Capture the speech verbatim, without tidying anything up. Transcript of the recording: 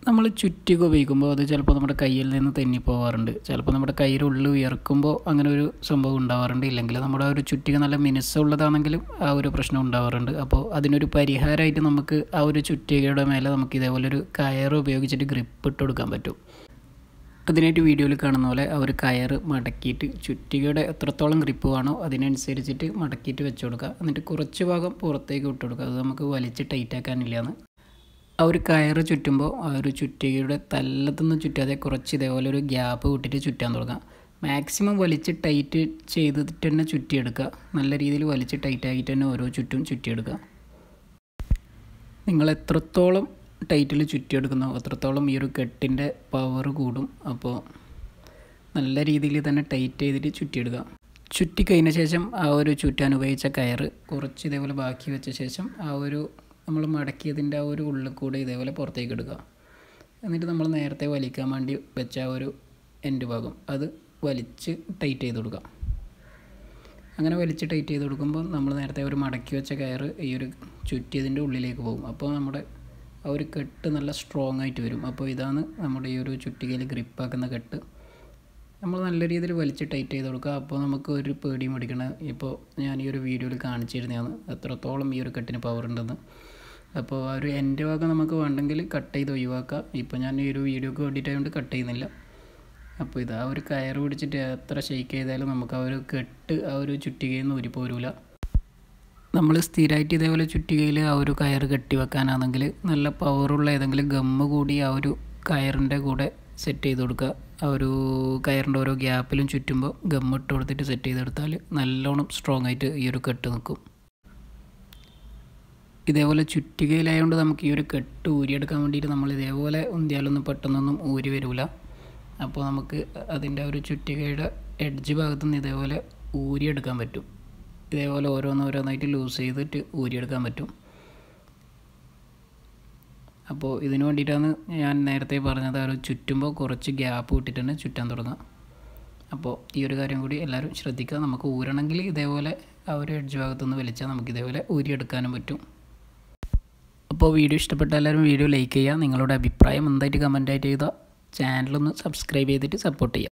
നമ്മൾ ചുറ്റിക ഉപയോഗിക്കുമ്പോൾ അത് ചിലപ്പോൾ നമ്മുടെ കയ്യിൽ നിന്ന് തെന്നിപ്പോവാറുണ്ട്. ചിലപ്പോൾ നമ്മുടെ കയ്യുടെ ഉള്ളിൽ ഉയർക്കുമ്പോൾ അങ്ങനെ ഒരു സംഭവം ഉണ്ടാവാറുണ്ട്. ഇല്ലെങ്കിൽ നമ്മുടെ ഒരു ചുറ്റിക നല്ല മിനുസമുള്ളതാണെങ്കിലും ആ ഒരു പ്രശ്നം ഉണ്ടാവാറുണ്ട്. അപ്പോൾ അതിനൊരു പരിഹാരമായിട്ട് നമുക്ക് ആ ഒരു ചുറ്റികയുടെ മേലെ നമുക്ക് ഇതേപോലെ ഒരു കയർ ഉപയോഗിച്ചിട്ട് ഗ്രിപ്പ് ഇട്ട് കൊടുക്കാൻ പറ്റും. അതിനായിട്ട് വീഡിയോയിൽ കാണുന്ന പോലെ ആ ഒരു കയർ മടക്കിയിട്ട് ചുറ്റികയുടെ എത്രത്തോളം ഗ്രിപ്പ് വേണോ അതിനനുസരിച്ചിട്ട് മടക്കിയിട്ട് വെച്ച് കൊടുക്കുക. എന്നിട്ട് കുറച്ച് ഭാഗം പുറത്തേക്ക് വിട്ട് കൊടുക്കുക. അത് നമുക്ക് വലിച്ച് ടൈറ്റ് ആക്കാനില്ലാന്ന്. ആ ഒരു കയറ് ചുറ്റുമ്പോൾ ആ ഒരു ചുറ്റികയുടെ തല്ലത്തൊന്നും ചുറ്റാതെ കുറച്ച് ഇതേപോലെ ഒരു ഗ്യാപ്പ് വിട്ടിട്ട് ചുറ്റാൻ തുടങ്ങാം. മാക്സിമം വലിച്ച് ടൈറ്റ് ചെയ്തിട്ട് തന്നെ ചുറ്റിയെടുക്കുക. നല്ല രീതിയിൽ വലിച്ച് ടൈറ്റ് ആക്കിയിട്ട് തന്നെ ഓരോ ചുറ്റും ചുറ്റിയെടുക്കുക. നിങ്ങൾ എത്രത്തോളം ടൈറ്റിൽ ചുറ്റിയെടുക്കുന്നോ അത്രത്തോളം ഈ ഒരു കെട്ടിൻ്റെ പവർ കൂടും. അപ്പോൾ നല്ല രീതിയിൽ തന്നെ ടൈറ്റ് ചെയ്തിട്ട് ചുറ്റിയെടുക്കുക. ചുറ്റി കഴിഞ്ഞ ശേഷം ആ ഒരു ചുറ്റാൻ ഉപയോഗിച്ച കയറ് കുറച്ച് ഇതേപോലെ ബാക്കി വെച്ച ശേഷം ആ ഒരു നമ്മൾ മടക്കിയതിൻ്റെ ആ ഒരു ഉള്ളിൽ കൂടെ ഇതേപോലെ പുറത്തേക്ക് എടുക്കുക. എന്നിട്ട് നമ്മൾ നേരത്തെ വലിക്കാൻ വേണ്ടി വെച്ച ആ ഒരു എൻഡ് ഭാഗം അത് വലിച്ച് ടൈറ്റ് ചെയ്ത് കൊടുക്കുക. അങ്ങനെ വലിച്ച് ടൈറ്റ് ചെയ്ത് കൊടുക്കുമ്പോൾ നമ്മൾ നേരത്തെ ഒരു മടക്കി വെച്ച കയറ് ഈ ഒരു ചുറ്റിയതിൻ്റെ ഉള്ളിലേക്ക് പോകും. അപ്പോൾ നമ്മുടെ ആ ഒരു കെട്ട് നല്ല സ്ട്രോങ് ആയിട്ട് വരും. അപ്പോൾ ഇതാണ് നമ്മുടെ ഈ ഒരു ചുറ്റികയിൽ ഗ്രിപ്പാക്കുന്ന കെട്ട്. നമ്മൾ നല്ല രീതിയിൽ വലിച്ച് ടൈറ്റ് ചെയ്ത് കൊടുക്കുക. അപ്പോൾ നമുക്ക് ഒരു പേടിയും മേടിക്കണം. ഇപ്പോൾ ഞാൻ ഈ ഒരു വീഡിയോയിൽ കാണിച്ചിരുന്നതാണ് എത്രത്തോളം ഈ ഒരു കെട്ടിന് പവർ ഉണ്ടെന്ന്. അപ്പോൾ ആ ഒരു എൻ്റെ ഭാഗം നമുക്ക് വേണ്ടെങ്കിൽ കട്ട് ചെയ്ത് ഒഴിവാക്കാം. ഇപ്പോൾ ഞാൻ ഈ ഒരു വീഡിയോക്ക് വേണ്ടിയിട്ടായതുകൊണ്ട് കട്ട് ചെയ്യുന്നില്ല. അപ്പോൾ ഇത് ആ ഒരു കയറ് പിടിച്ചിട്ട് എത്ര ഷെയ്ക്ക് ചെയ്താലും നമുക്ക് ആ ഒരു കെട്ട് ആ ഒരു ചുറ്റികയിൽ നിന്ന് ഊരിപ്പോരില്ല. നമ്മൾ സ്ഥിരമായിട്ട് ഇതേപോലെ ചുറ്റികയിൽ ആ ഒരു കയറ് കെട്ടി വെക്കാനാണെങ്കിൽ നല്ല പവറുള്ള ഏതെങ്കിലും ഗമ്മ് കൂടി ആ ഒരു കയറിൻ്റെ കൂടെ സെറ്റ് ചെയ്ത് കൊടുക്കുക. ആ ഒരു കയറിൻ്റെ ഓരോ ഗ്യാപ്പിലും ചുറ്റുമ്പോൾ ഗമ്മ് ഇട്ട് കൊടുത്തിട്ട് സെറ്റ് ചെയ്തെടുത്താൽ നല്ലോണം സ്ട്രോങ് ആയിട്ട് ഈ ഒരു കെട്ട് നിൽക്കും. ഇതേപോലെ ചുറ്റികയിലായതുകൊണ്ട് നമുക്ക് ഈ ഒരു കെട്ട് ഊരിയെടുക്കാൻ വേണ്ടിയിട്ട് നമ്മൾ ഇതേപോലെ ഉന്തിയാലൊന്നും പെട്ടെന്നൊന്നും ഊരി വരില്ല. അപ്പോൾ നമുക്ക് അതിൻ്റെ ഒരു ചുറ്റികയുടെ എഡ്ജ് ഭാഗത്തുനിന്ന് ഇതേപോലെ ഊരിയെടുക്കാൻ പറ്റും. ഇതേപോലെ ഓരോന്നോരോന്നായിട്ട് ലൂസ് ചെയ്തിട്ട് ഊരിയെടുക്കാൻ പറ്റും. അപ്പോൾ ഇതിന് വേണ്ടിയിട്ടാണ് ഞാൻ നേരത്തെ പറഞ്ഞത് ആ ഒരു ചുറ്റുമ്പോൾ കുറച്ച് ഗ്യാപ്പ് വിട്ടിട്ട് തന്നെ ചുറ്റാൻ തുടങ്ങുക. അപ്പോൾ ഈ ഒരു കാര്യം കൂടി എല്ലാവരും ശ്രദ്ധിക്കുക. നമുക്ക് ഊരണമെങ്കിൽ ഇതേപോലെ ആ ഒരു എഡ്ജ് ഭാഗത്തുനിന്ന് വലിച്ചാൽ നമുക്ക് ഇതേപോലെ ഊരിയെടുക്കാനും പറ്റും. അപ്പോൾ വീഡിയോ ഇഷ്ടപ്പെട്ട എല്ലാവരും വീഡിയോ ലൈക്ക് ചെയ്യുക. നിങ്ങളുടെ അഭിപ്രായം എന്തായിട്ട് കമൻറ്റായിട്ട് ചെയ്താൽ ചാനലൊന്ന് സബ്സ്ക്രൈബ് ചെയ്തിട്ട് സപ്പോർട്ട് ചെയ്യുക.